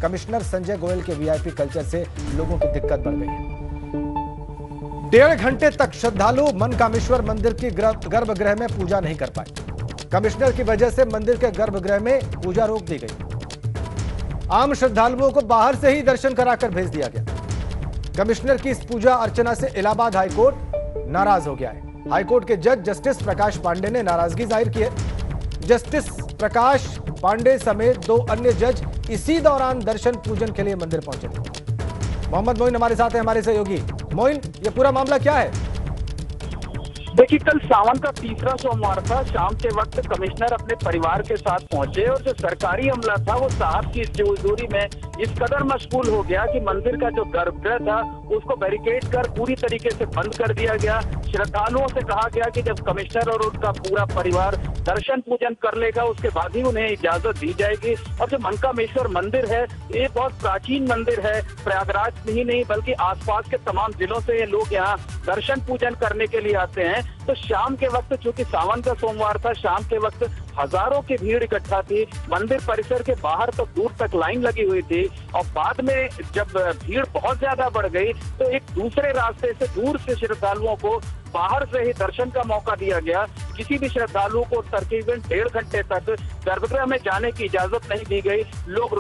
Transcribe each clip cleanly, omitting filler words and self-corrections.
Commissioner Sanjay Goyal के VIP culture से लोगों की दिक्कत बढ़ गई है। 1.5 घंटे तक श्रद्धालु मनकामेश्वर मंदिर की गर्भगृह में पूजा नहीं कर पाए। कमिश्नर की वजह से मंदिर के गर्भगृह में पूजा रोक दी गई। आम श्रद्धालुओं को बाहर से ही दर्शन कराकर भेज दिया गया। कमिश्नर की इस पूजा अर्चना से इलाहाबाद हाईकोर्ट नाराज हो गया है। हाईकोर्ट के जज जस्टिस प्रकाश पांडे ने नाराजगी जाहिर की है। जस्टिस प्रकाश पांडे समेत 2 अन्य जज इसी दौरान दर्शन पूजन के लिए मंदिर पहुंचे थे। मोहम्मद मोइन हमारे साथ है, हमारे सहयोगी। मोइन, ये पूरा मामला क्या है? देखिए, कल सावन का तीसरा सोमवार था। शाम के वक्त कमिश्नर अपने परिवार के साथ पहुंचे और जो सरकारी अमला था वो साहब की जोजोरी में इस कदर मशगूल हो गया कि मंदिर का जो गर्भगृह था उसको बैरिकेड कर पूरी तरीके से बंद कर दिया गया। श्रद्धालुओं से कहा गया कि जब कमिश्नर और उनका पूरा परिवार दर्शन पूजन कर लेगा उसके बाद ही उन्हें इजाजत दी जाएगी। और जो मनकामेश्वर मंदिर है ये बहुत प्राचीन मंदिर है। प्रयागराज में ही नहीं बल्कि आसपास के तमाम जिलों से ये लोग यहाँ दर्शन पूजन करने के लिए आते हैं। तो शाम के वक्त, चूंकि सावन का सोमवार था, शाम के वक्त हजारों की भीड़ इकट्ठा थी। मंदिर परिसर के बाहर तो दूर तक लाइन लगी हुई थी और बाद में जब भीड़ बहुत ज्यादा बढ़ गई तो एक दूसरे रास्ते से दूर से श्रद्धालुओं को बाहर से ही दर्शन का मौका दिया गया। किसी भी श्रद्धालु को तकरीबन 1.5 घंटे तक गर्भगृह में जाने की इजाजत नहीं दी गई। लोग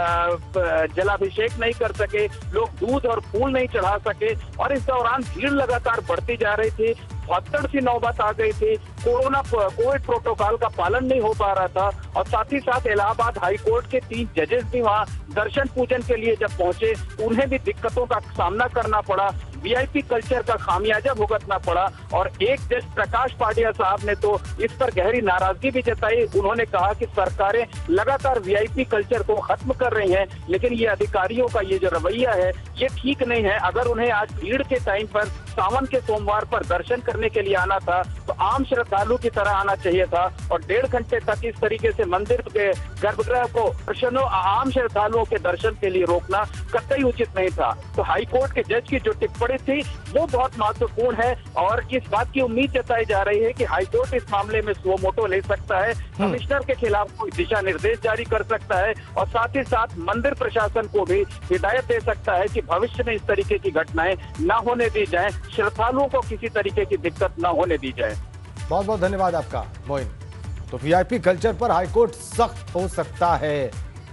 जलाभिषेक नहीं कर सके, लोग दूध और फूल नहीं चढ़ा सके और इस दौरान भीड़ लगातार बढ़ती जा रही थी। भगदड़ सी नौबत आ गई थी। कोविड प्रोटोकॉल का पालन नहीं हो पा रहा था और साथ ही साथ इलाहाबाद हाईकोर्ट के 3 जजेस भी वहां दर्शन पूजन के लिए जब पहुंचे उन्हें भी दिक्कतों का सामना करना पड़ा। वीआईपी कल्चर का खामियाजा भुगतना पड़ा और एक जज प्रकाश पांड्या साहब ने तो इस पर गहरी नाराजगी भी जताई। उन्होंने कहा कि सरकारें लगातार वीआईपी कल्चर को खत्म कर रही हैं, लेकिन ये अधिकारियों का ये जो रवैया है ये ठीक नहीं है। अगर उन्हें आज भीड़ के टाइम पर सावन के सोमवार पर दर्शन करने के लिए आना था तो आम श्रद्धालु की तरह आना चाहिए था और 1.5 घंटे तक इस तरीके से मंदिर के गर्भगृह को दर्शनों आम श्रद्धालुओं के दर्शन के लिए रोकना कतई उचित नहीं था। तो हाईकोर्ट के जज की जो टिप्पणी थी वो बहुत महत्वपूर्ण है और इस बात की उम्मीद जताई जा रही है कि हाईकोर्ट इस मामले में सुओ मोटो ले सकता है, कमिश्नर के खिलाफ कोई दिशा निर्देश जारी कर सकता है और साथ ही साथ मंदिर प्रशासन को भी हिदायत दे सकता है कि भविष्य में इस तरीके की घटनाएं न होने दी जाए, श्रद्धालुओं को किसी तरीके की दिक्कत न होने दी जाए। बहुत बहुत धन्यवाद आपका मोइन। तो वीआईपी कल्चर पर हाईकोर्ट सख्त हो सकता है।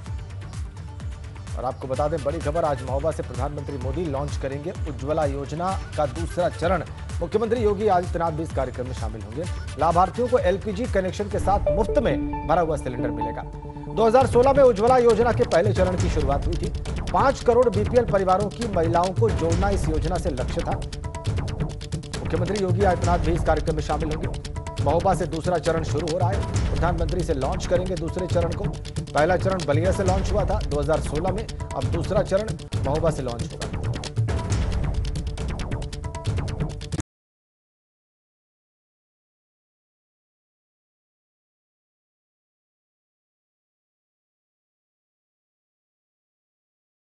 और आपको बता दें, बड़ी खबर, आज महोबा से प्रधानमंत्री मोदी लॉन्च करेंगे उज्ज्वला योजना का दूसरा चरण। मुख्यमंत्री योगी आदित्यनाथ भी इस कार्यक्रम में शामिल होंगे। लाभार्थियों को एलपीजी कनेक्शन के साथ मुफ्त में भरा हुआ सिलेंडर मिलेगा। 2016 में उज्ज्वला योजना के पहले चरण की शुरुआत हुई थी। 5 करोड़ बीपीएल परिवारों की महिलाओं को जोड़ना इस योजना से लक्ष्य था। मुख्यमंत्री योगी आदित्यनाथ भी इस कार्यक्रम में शामिल होंगे। महोबा से दूसरा चरण शुरू हो रहा है। प्रधानमंत्री से लॉन्च करेंगे दूसरे चरण को। पहला चरण बलिया से लॉन्च हुआ था 2016 में, अब दूसरा चरण महोबा से लॉन्च होगा।